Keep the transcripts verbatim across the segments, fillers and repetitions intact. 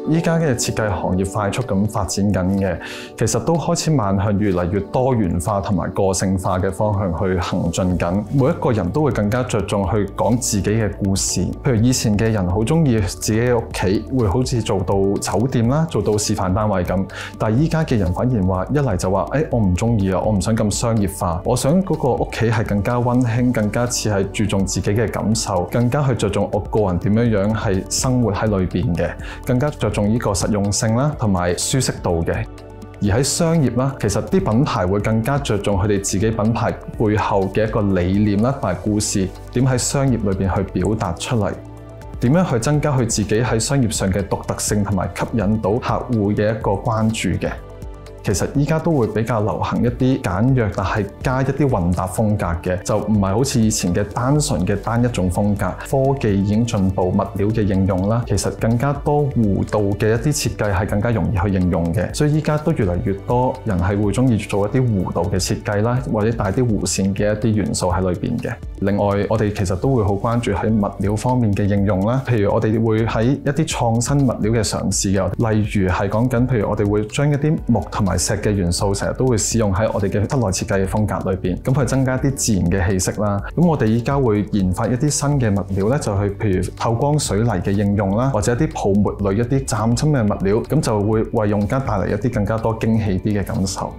依家嘅設計行業快速咁發展緊嘅，其實都開始邁向越嚟越多元化同埋個性化嘅方向去行進緊。每一個人都會更加着重去講自己嘅故事。譬如以前嘅人好中意自己嘅屋企，會好似做到酒店啦，做到示範單位咁。但係依家嘅人反而話，一嚟就話，誒、哎、我唔中意啊，我唔想咁商業化，我想嗰個屋企係更加溫馨，更加似係注重自己嘅感受，更加去着重我個人點樣樣係生活喺裏邊嘅，更加着重呢個實用性啦，同埋舒適度嘅。而喺商業啦，其實啲品牌會更加着重佢哋自己品牌背後嘅一個理念啦，同埋故事點喺商業裏邊去表達出嚟，點樣去增加佢自己喺商業上嘅獨特性，同埋吸引到客戶嘅一個關注嘅。其實依家都會比較流行一啲簡約，但係加一啲混搭風格嘅，就唔係好似以前嘅單純嘅單一種風格。科技已經進步，物料嘅應用啦，其實更加多弧度嘅一啲設計係更加容易去應用嘅。所以依家都越嚟越多人係會中意做一啲弧度嘅設計啦，或者帶啲弧線嘅一啲元素喺裏邊嘅。另外，我哋其實都會好關注喺物料方面嘅應用啦。譬如我哋會喺一啲創新物料嘅嘗試嘅，例如係講緊，譬如我哋會將一啲木同埋石嘅元素成日都會使用喺我哋嘅室內設計嘅風格裏邊，咁去增加啲自然嘅氣息啦。咁我哋依家會研發一啲新嘅物料咧，就去譬如透光水泥嘅應用啦，或者一啲泡沫類一啲嶄新嘅物料，咁就會為用家帶嚟一啲更加多驚喜啲嘅感受。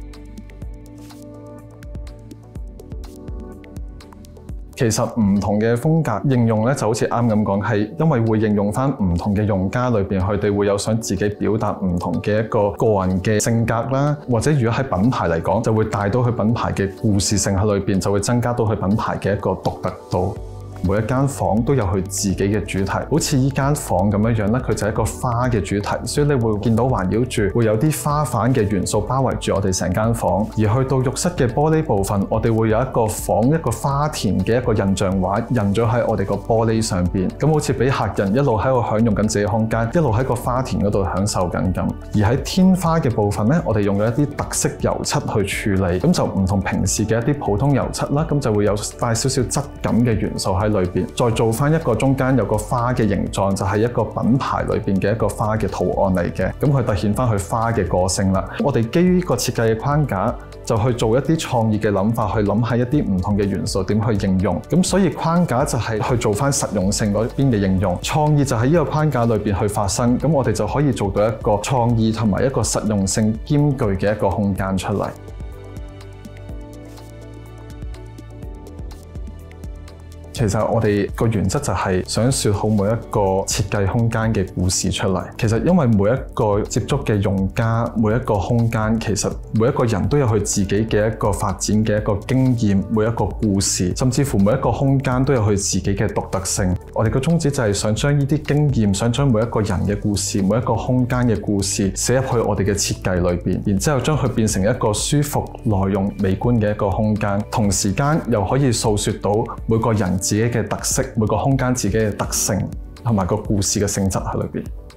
其實唔同嘅風格應用咧，就好似啱咁講，係因為會應用翻唔同嘅用家裏邊，佢哋會有想自己表達唔同嘅一個個人嘅性格啦，或者如果喺品牌嚟講，就會帶到佢品牌嘅故事性喺裏邊，就會增加到佢品牌嘅一個獨特度。每一間房都有佢自己嘅主題，好似依間房咁樣樣咧，佢就係一個花嘅主題，所以你會見到環繞住會有啲花瓣嘅元素包圍住我哋成間房。而去到浴室嘅玻璃部分，我哋會有一個房一個花田嘅一個印象畫印咗喺我哋個玻璃上邊，咁好似俾客人一路喺度享用緊自己空間，一路喺個花田嗰度享受緊咁。而喺天花嘅部分咧，我哋用咗一啲特色油漆去處理，咁就唔同平時嘅一啲普通油漆啦，咁就會有帶少少質感嘅元素喺裏邊，再做翻一個中間有個花嘅形狀，就係一個品牌裏邊嘅一個花嘅圖案嚟嘅，咁佢凸顯翻佢花嘅個性啦。我哋基於呢個設計嘅框架，就去做一啲創意嘅諗法，去諗下一啲唔同嘅元素點去應用。咁所以框架就係去做翻實用性嗰邊嘅應用，創意就喺呢個框架裏邊去發生。咁我哋就可以做到一個創意同埋一個實用性兼具嘅一個空間出嚟。其實我哋個原則就係想說好每一個設計空間嘅故事出嚟。其實因為每一個接觸嘅用家，每一個空間，其實每一個人都有佢自己嘅一個發展嘅一個經驗，每一個故事，甚至乎每一個空間都有佢自己嘅獨特性。我哋個宗旨就係想將呢啲經驗，想將每一個人嘅故事，每一個空間嘅故事寫入去我哋嘅設計裏邊，然之後將佢變成一個舒服、耐用、美觀嘅一個空間，同時間又可以訴說到每個人自己嘅特色，每個空間自己嘅特性同埋個故事嘅性質喺裏邊。